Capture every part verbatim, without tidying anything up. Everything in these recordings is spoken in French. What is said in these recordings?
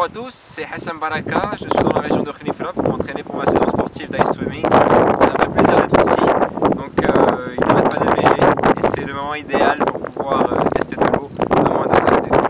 Bonjour à tous, c'est Hassan Baraka, je suis dans la région de Khenifra pour m'entraîner pour ma saison sportive d'ice swimming. C'est un vrai plaisir d'être ici, donc euh, il n'arrête pas de neiger et c'est le moment idéal pour pouvoir euh, tester de l'eau à moins de cinq degrés.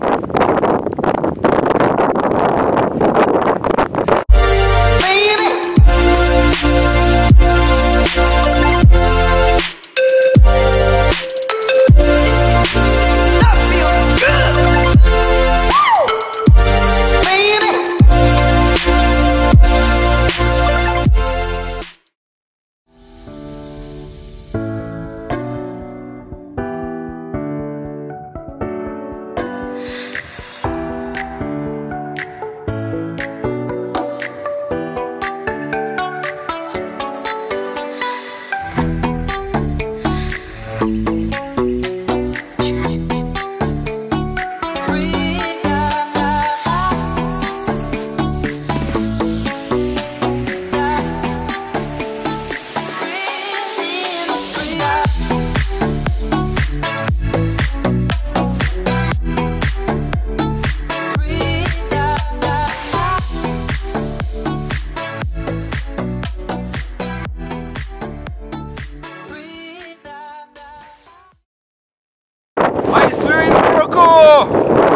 I swim Morocco!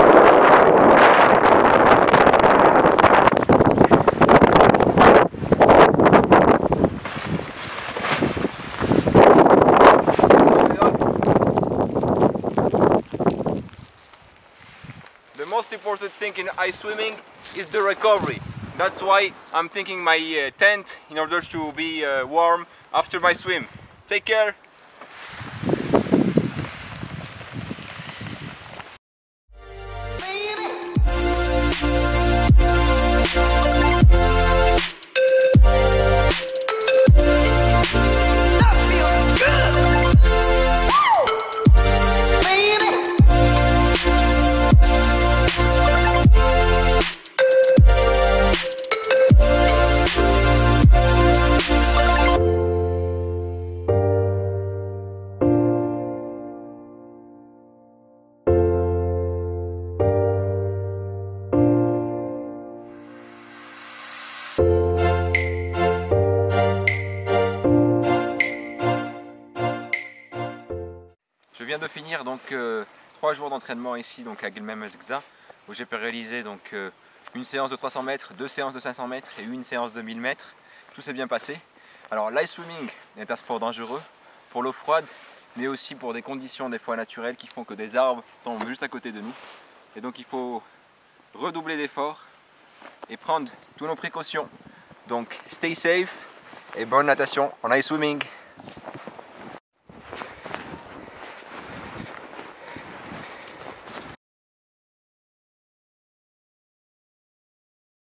The most important thing in ice swimming is the recovery. That's why I'm taking my uh, tent in order to be uh, warm after my swim. Take care! Je viens de finir donc euh, trois jours d'entraînement ici donc à Guilmem-Mesgza où j'ai pu réaliser donc euh, une séance de trois cents mètres, deux séances de cinq cents mètres et une séance de mille mètres. Tout s'est bien passé. Alors l'ice swimming est un sport dangereux pour l'eau froide mais aussi pour des conditions des fois naturelles qui font que des arbres tombent juste à côté de nous. Et donc il faut redoubler d'efforts et prendre toutes nos précautions. Donc stay safe et bonne natation en ice swimming.